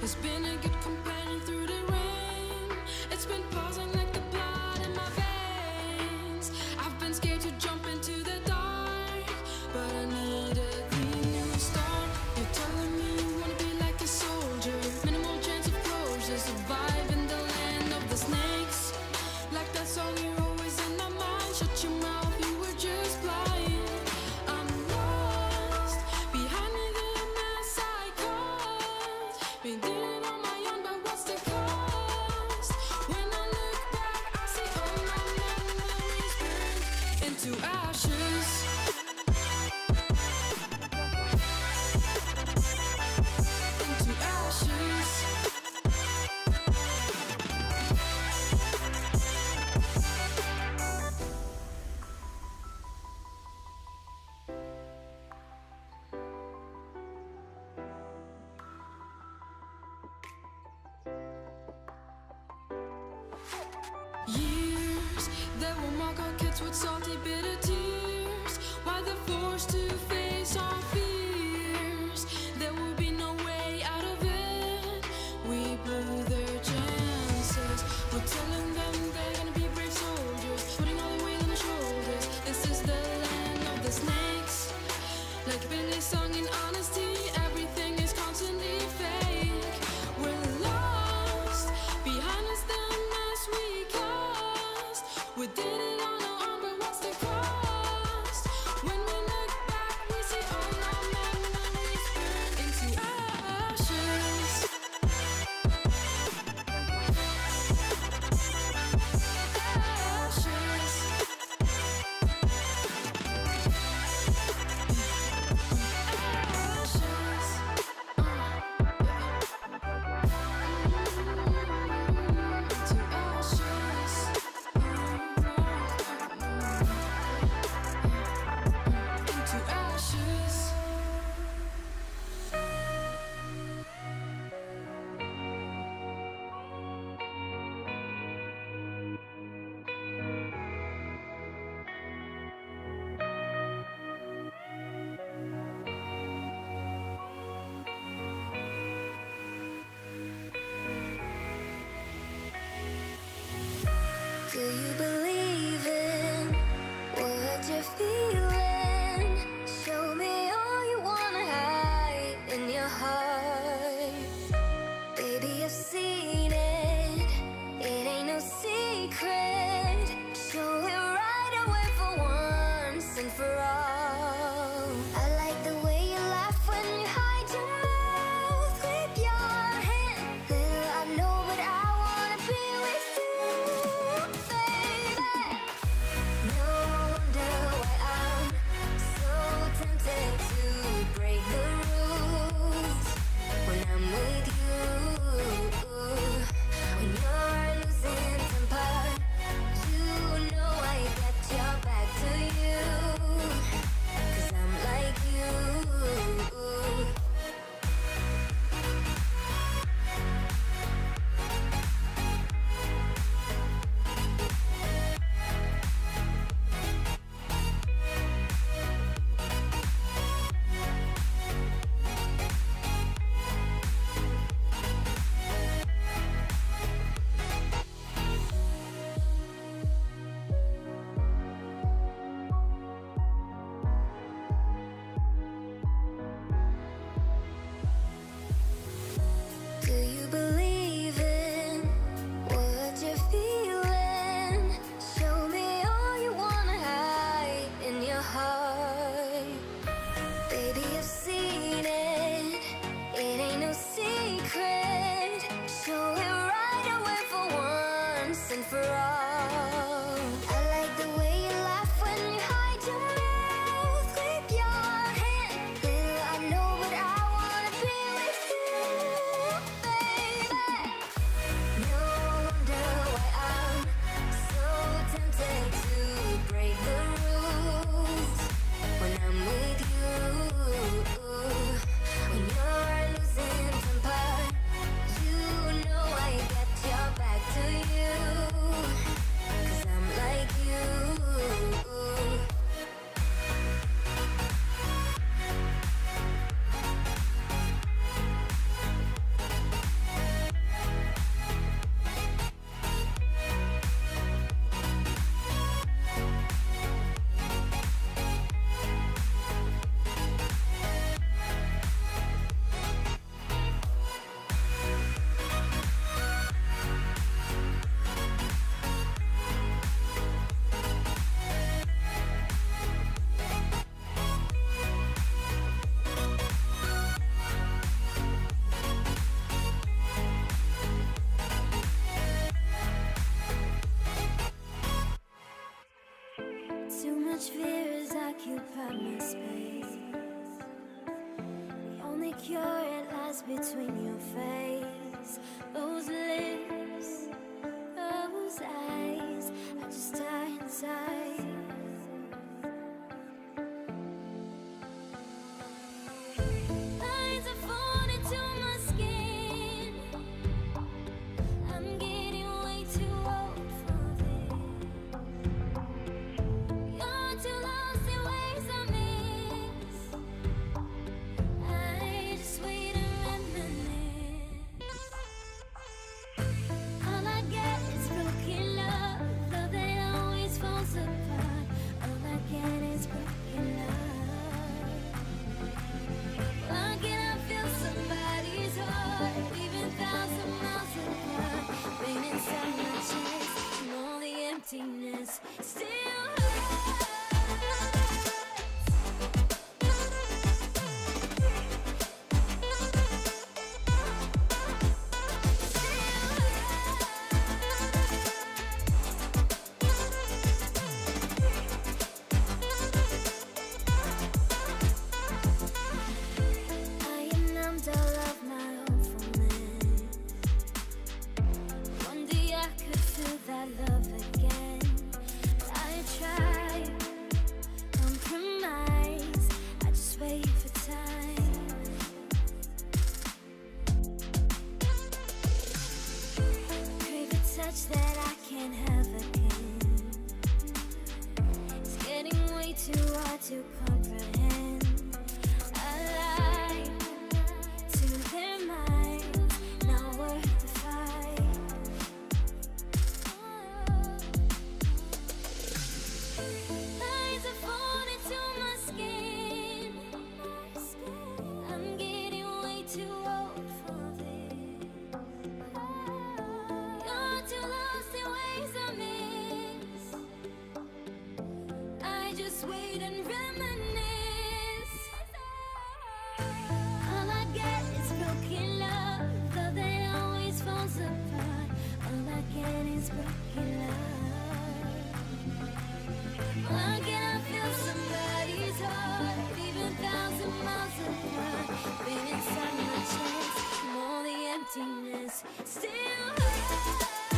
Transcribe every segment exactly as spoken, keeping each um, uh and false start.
It's been a good companion through the rain. It's been pausing like the blood in my veins. I've been scared to jump into the dark, but I need a clean new start. You're telling me you wanna be like a soldier, minimal chance of closure, survive in the land of the snakes. Like that song, you're always in my mind. Shut your mouth, you were just blind. I'm lost behind me, the mess I caused. Been doing it on my own, but what's the cost? When I look back, I see all my memories burn into ashes. Into ashes. Years that will mark our kids with salty, bitter tears, while they're forced to face our fears. There will be no way out of it. We blew their chances. We're telling them they're gonna be brave soldiers, putting all the weight on their shoulders. This is the land of the snakes. Like Billy sung in honesty, everything is constantly fake. We're lost behind us, the mess we caused. We did it on our own, but what's the cost? When we look back, we see all our got my space. The only cure, it lies between your face. Those lips, those eyes, I just die inside. Lines are falling to my skin. I'm getting way too old for this. You're too lost in ways I miss. I just wait and reminisce. All I get is broken love, love that always falls apart. All I get is broken love. Why can't I feel somebody's heart, even thousand miles apart? Pain inside my chest, and all the emptiness still hurts. I am numbed, all of my own fulfillment. One day I could feel that love again. I try, compromise, I just wait for time. Crave a touch that I can't have again. It's getting way too hard to comprehend. I lie to their minds, not worth the fight. Lines are falling to my skin. I'm getting way too old for this. You're too lost in ways I miss. I just wait and reminisce. All I get is broken love, love that always falls apart. All I get is broken love. Why can't I feel somebody's heart, even thousand miles apart? Pain inside my chest, and all the emptiness still hurts.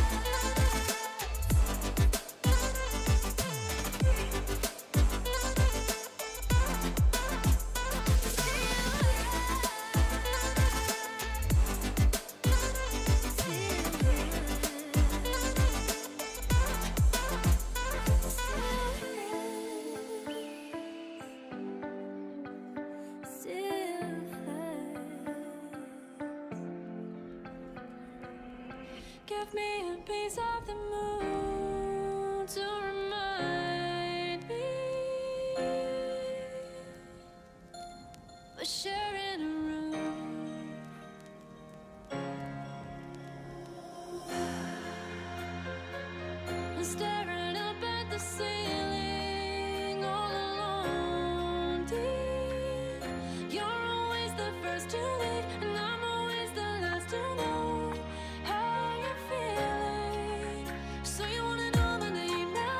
Give me a piece of the moon to remind me we're sharing a room. I'm staring up at the ceiling all alone, dear. You're always the first to leave, and I'm always the last to know how you're feeling. So you wanna know my name now?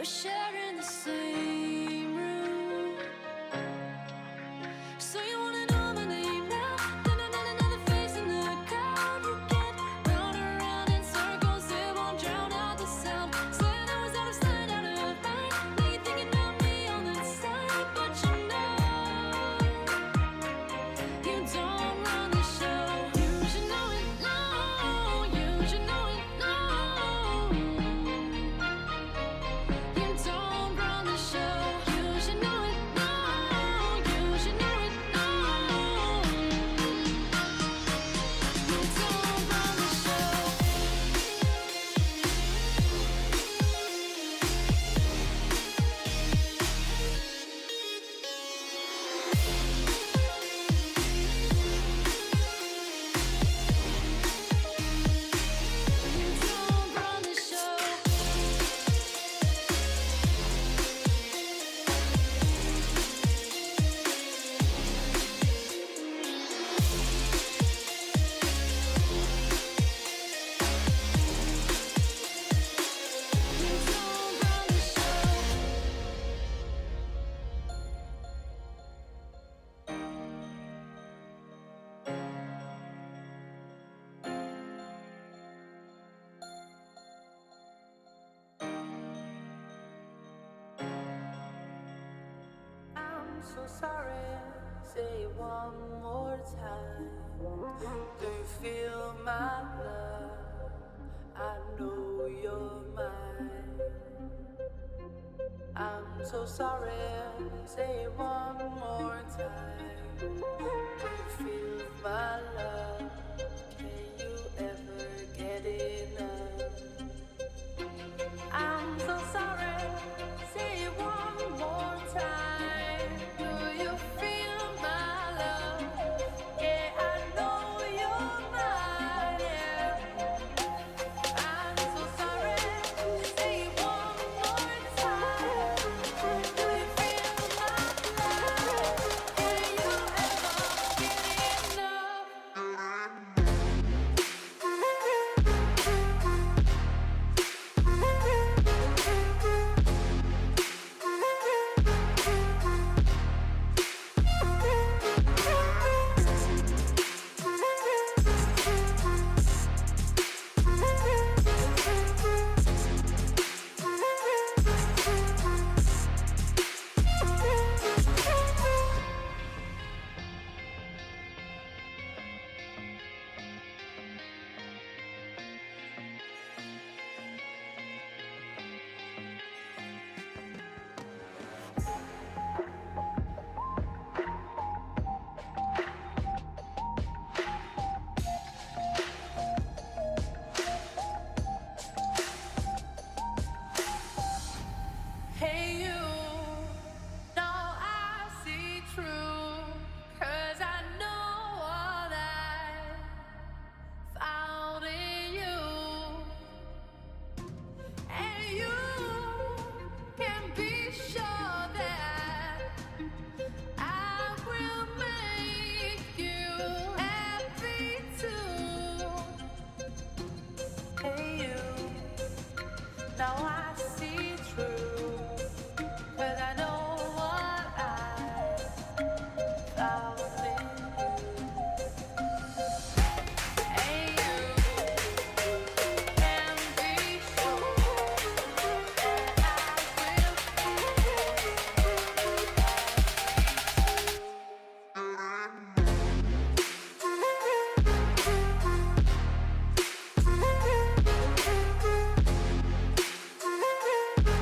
We're sharing the same room. So you wanna know my name now? Then another face in the crowd. You get round and round in circles, it won't drown out the sound. Said I was out of sight, out of mind. Now you're thinking about me on the side, but you know you don't run the show. You should know it now. You should know it now. You don't run the show. You should know it now. You should know it now. You don't run the show. You don't run the show. You don't run the show. I'm so sorry, say it one more time. Do you feel my love? I know you're mine. I'm so sorry, say it one more time. Do you feel my love? Can you ever get enough? I'm so sorry, say it one more time. Do you feel my love? Yeah, I know you're mine. Yeah. I'm so sorry, say it one more time. Do you feel my love? Can you ever get enough? Hey you, now I see true, 'cause I know what I found in you. And you can be sure that I will make you happy too. Hey you, now I see true, 'cause I know what I found in you. And you can be sure that I will.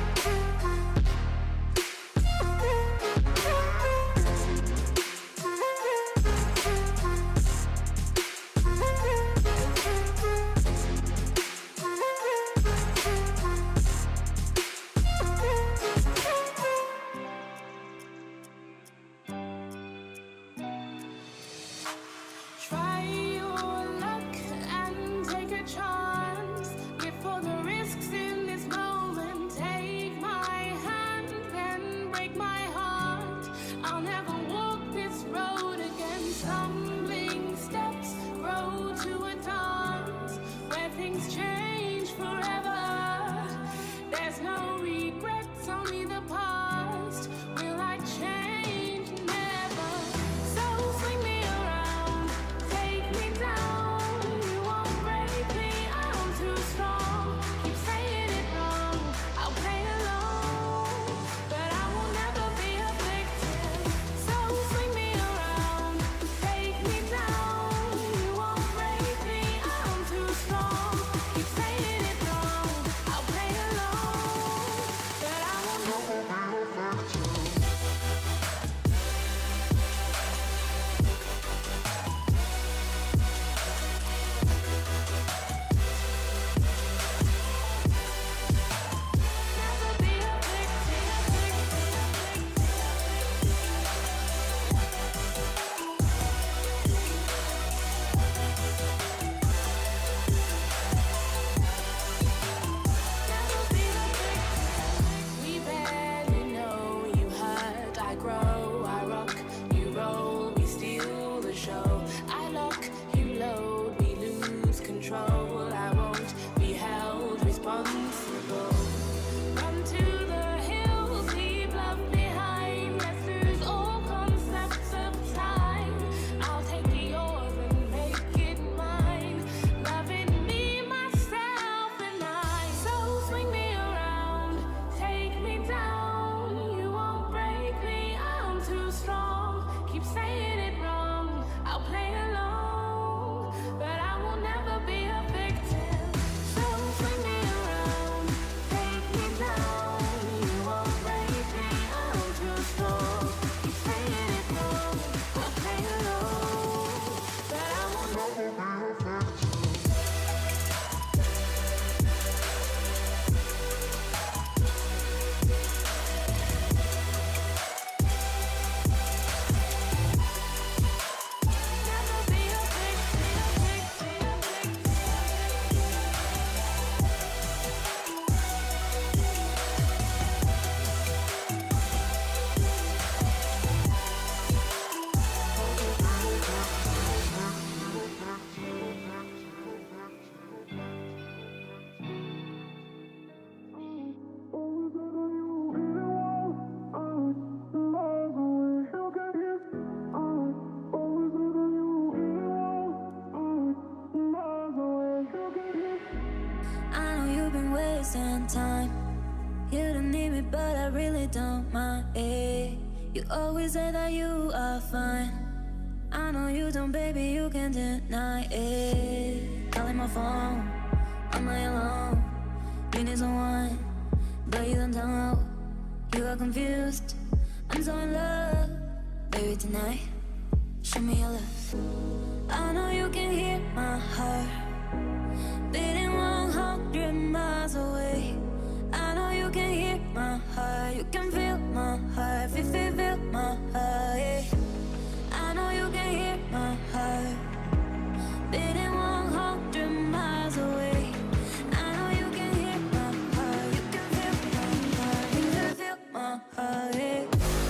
but I really don't mind. Eh. You always say that you are fine. I know you don't, baby, you can't deny it. Calling my phone, I'm not alone. You need someone, but you don't know. You are confused, I'm so in love. Baby, tonight, show me your love. I know you can hear my heart beating one hundred miles away. I know you can hear my heart. You can feel my heart, feel, feel, feel my heart, yeah. I know you can hear my heart beating one hundred miles away. I know you can hear my heart. You can feel my heart, you can feel my heart, yeah.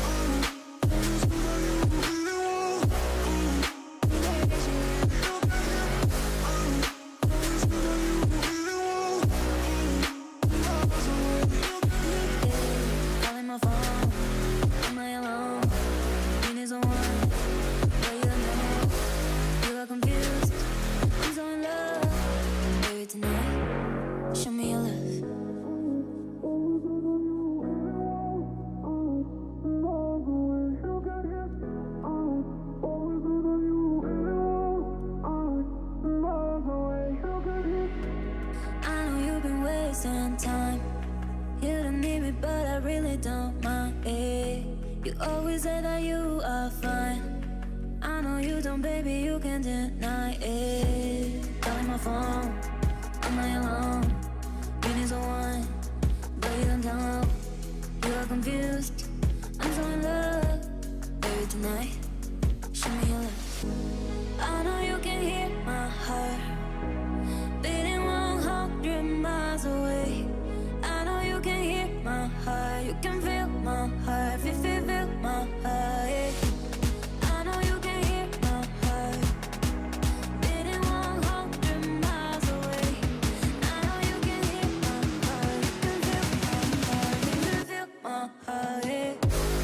Time. You don't need me, but I really don't mind. Eh. You always say that you are fine. I know you don't, baby, you can't deny it. Calling my phone, I'm not alone. You need someone, but you don't know. You are confused, I'm so in love. Baby, tonight, show me your love. I know you can hear my heart beating one hundred miles away. I know you can hear my heart. You can feel my heart, feel, feel, feel my heart, yeah. I know you can hear my heart beating one hundred miles away. I know you can hear my heart. You can feel my heart, you can feel my heart, yeah.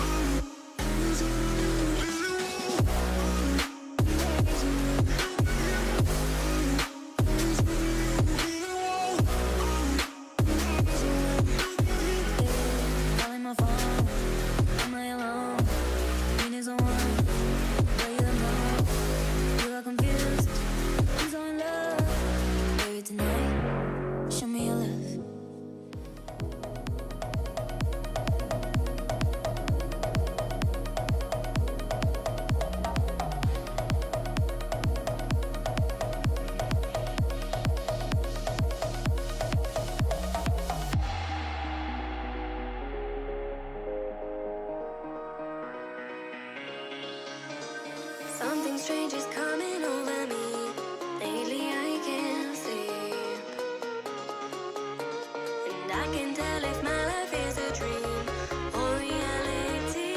Something strange is coming over me. Lately I can't sleep, and I can tell if my life is a dream or reality.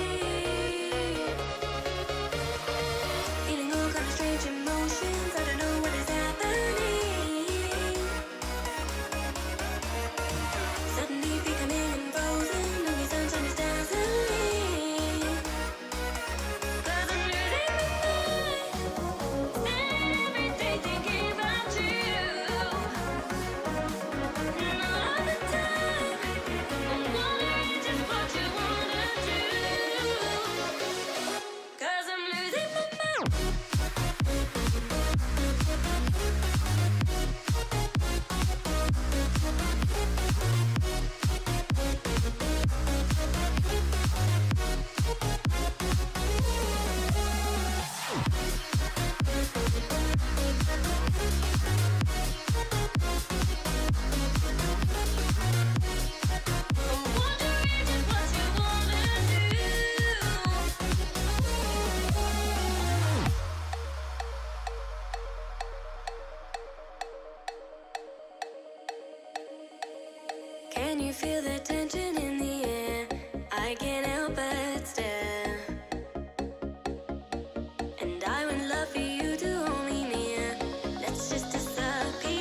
Feeling all kind of strange emotions, I don't know what is happening. Suddenly becoming frozen, and the sunshine is dazzling. Can you feel the tension in the air? I can't help but stare. And I would love for you to hold me near. Let's just disappear.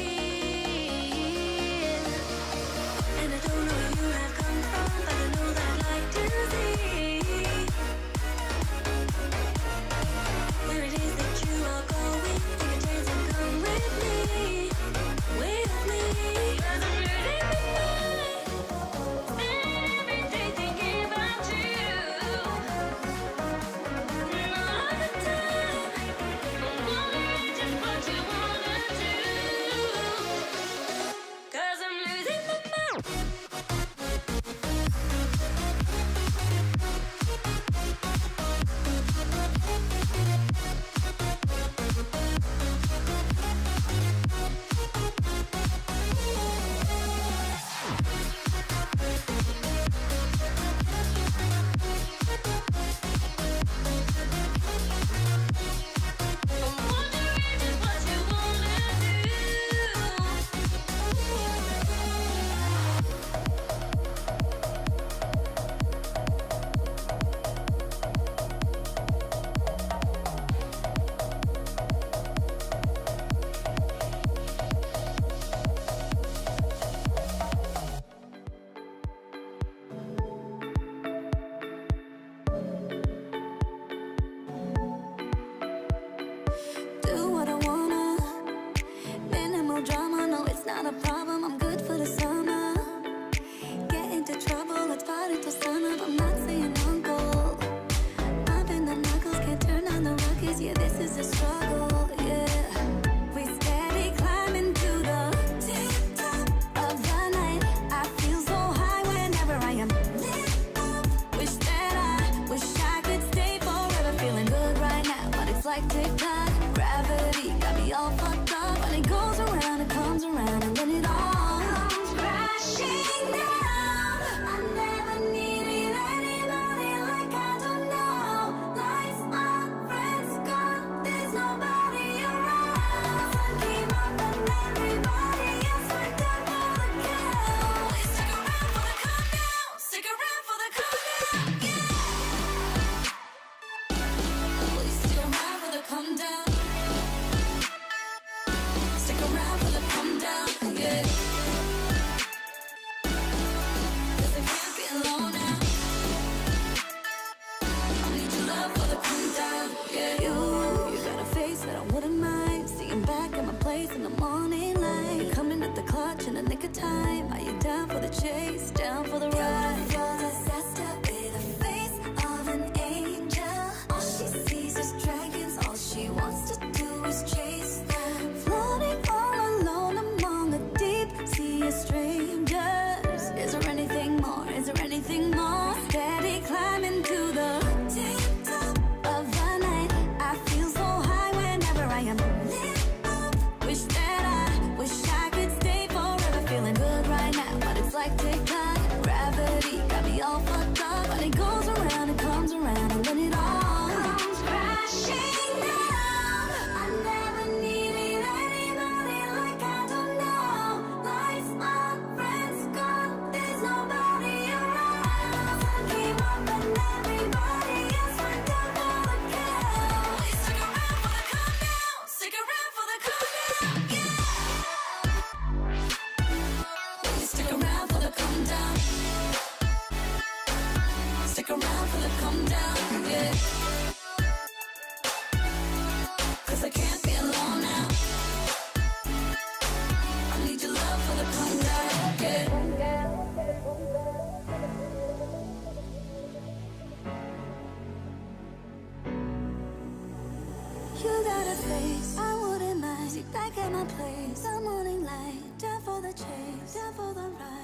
And I don't know where you have come from, but I know that I'd like to see where it is that you are going. Take a chance and come with me, with me. 'Cause I'm losing my mind. like TikTok. Gravity got me all fucked up. When it goes around, it comes around, and then it all comes crashing down. I never needed anybody like I do now. Life's my friends gone, there's nobody around. So keep up and everybody else went down for the count. Please stick around for the countdown. Stick around for the countdown. Yeah. Please stick around for the come down. Stick around for the come down, yeah. 'Cause I can't be alone now. I need your love for the come down, yeah. You, you got a face that I wouldn't mind seeing back at my place in the morning light. You're coming at the clutch in the nick of time. Are you down for the chase, down for the ride? You're disaster with a face of an angel. All she sees is dragons. All she wants to do is chase them. Floating all alone among a deep sea of strangers. Is there anything more? Is there anything more? Steady climbing to the tip-top of the night. I feel so high whenever I am lit up. Wish that I, wish I could stay forever. Feeling good right now, but it's like TikTok. Gravity got me all fucked up. When it goes around, it comes around, and then it all comes crashing down. I never needed anybody like I do now. Life's my friends gone, there's nobody around. So keep up and everybody else went down for the count. Please stick around for the countdown. Stick around for the countdown, yeah. Please stick around for the come down. Stick around for the come down, yeah. 'Cause I can't be alone now. I need your love for the come down, yeah. You got a face, I wouldn't mind. Sit back at my place, the morning light, down for the chase, down for the ride.